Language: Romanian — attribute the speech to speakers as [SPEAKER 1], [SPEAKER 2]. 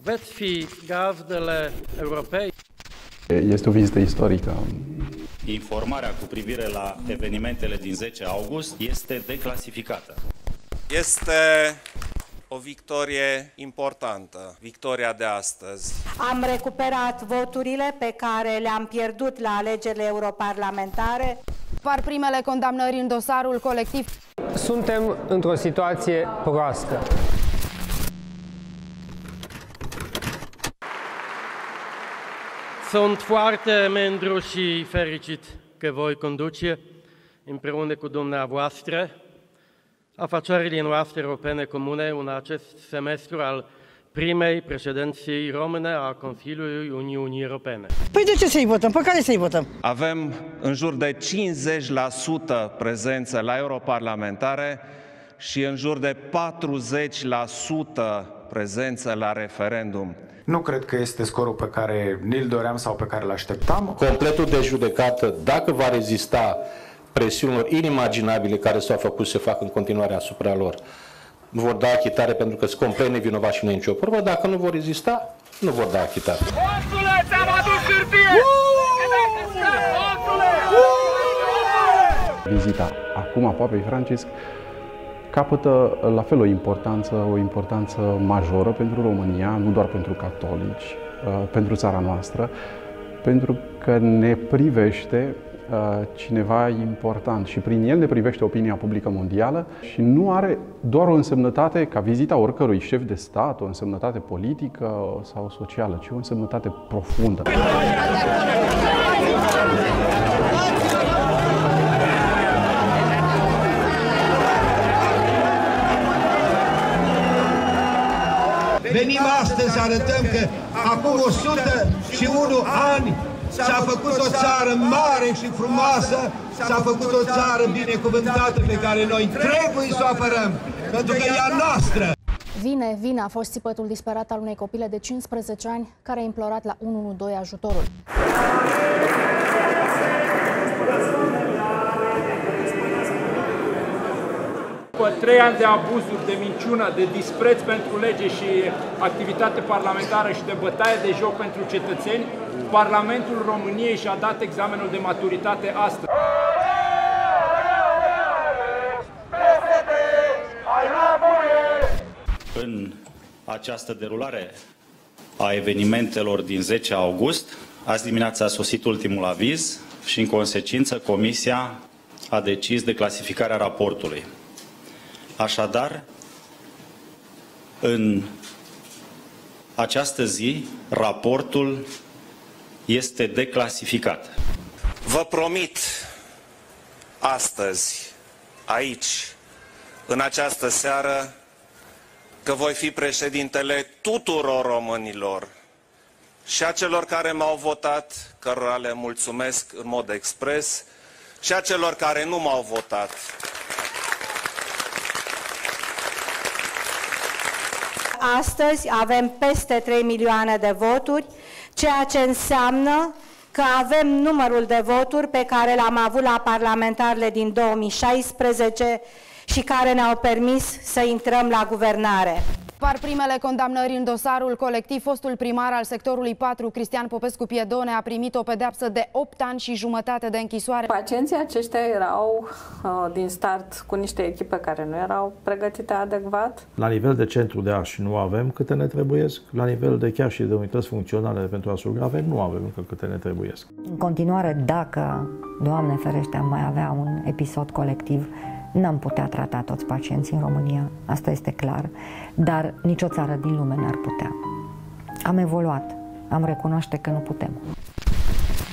[SPEAKER 1] Veți fi gazdele europei?
[SPEAKER 2] Este o vizită istorică.
[SPEAKER 3] Informarea cu privire la evenimentele din 10 august este declasificată.
[SPEAKER 4] Este o victorie importantă, victoria de astăzi.
[SPEAKER 5] Am recuperat voturile pe care le-am pierdut la alegerile europarlamentare.
[SPEAKER 6] Par primele condamnări în dosarul colectiv.
[SPEAKER 7] Suntem într-o situație proastă.
[SPEAKER 1] Sunt foarte mândru și fericit că voi conduce împreună cu dumneavoastră afacerile noastre europene comune în acest semestru al primei președinții române a Consiliului Uniunii Europene.
[SPEAKER 8] Păi de ce să-i votăm? Pe care să-i votăm?
[SPEAKER 4] Avem în jur de 50% prezență la europarlamentare și în jur de 40% prezență la referendum.
[SPEAKER 9] Nu cred că este scorul pe care ni-l doream sau pe care l-așteptam.
[SPEAKER 10] Completul de judecată, dacă va rezista presiunilor inimaginabile care s-au făcut să se facă în continuare asupra lor, vor da achitare pentru că sunt complet nevinovați și nu e nicio probă. Dacă nu vor rezista, nu vor da achitare.
[SPEAKER 11] Orțule, ți-am adus hârtie!
[SPEAKER 2] Vizita acum a Papei Francisc capătă la fel o importanță majoră pentru România, nu doar pentru catolici, pentru țara noastră, pentru că ne privește cineva important și prin el ne privește opinia publică mondială și nu are doar o însemnătate ca vizita oricărui șef de stat, o însemnătate politică sau socială, ci o însemnătate profundă.
[SPEAKER 12] Venim astăzi să arătăm că acum 101 ani s-a făcut o țară mare și frumoasă, s-a făcut o țară binecuvântată pe care noi trebuie să o apărăm, pentru că e a noastră.
[SPEAKER 6] Vine a fost țipătul disperat al unei copile de 15 ani care a implorat la 112 ajutorul.
[SPEAKER 13] După 3 ani de abuzuri, de minciună, de dispreț pentru lege și activitate parlamentară și de bătaie de joc pentru cetățeni, Parlamentul României și-a dat examenul de maturitate astăzi.
[SPEAKER 3] În această derulare a evenimentelor din 10 august, azi dimineața a sosit ultimul aviz și, în consecință, Comisia a decis declasificarea raportului. Așadar, în această zi, raportul este declasificat.
[SPEAKER 4] Vă promit astăzi, aici, în această seară, că voi fi președintele tuturor românilor și a celor care m-au votat, cărora le mulțumesc în mod expres, și a celor care nu m-au votat.
[SPEAKER 5] Astăzi avem peste 3 milioane de voturi, ceea ce înseamnă că avem numărul de voturi pe care l-am avut la parlamentarele din 2016 și care ne-au permis să intrăm la guvernare.
[SPEAKER 6] Par primele condamnări în dosarul colectiv. Fostul primar al sectorului 4, Cristian Popescu Piedone, a primit o pedeapsă de 8 ani și jumătate de închisoare.
[SPEAKER 14] Pacienții aceștia erau din start cu niște echipe care nu erau pregătite adecvat.
[SPEAKER 15] La nivel de centru de arși nu avem câte ne trebuiesc, la nivel de chiar și de unități funcționale pentru asuri grave nu avem încă câte ne trebuiesc.
[SPEAKER 16] În continuare, dacă, Doamne ferește, am mai avea un episod colectiv, n-am putea trata toți pacienții în România, asta este clar, dar nicio țară din lume n-ar putea. Am evoluat, am recunoaște că nu putem.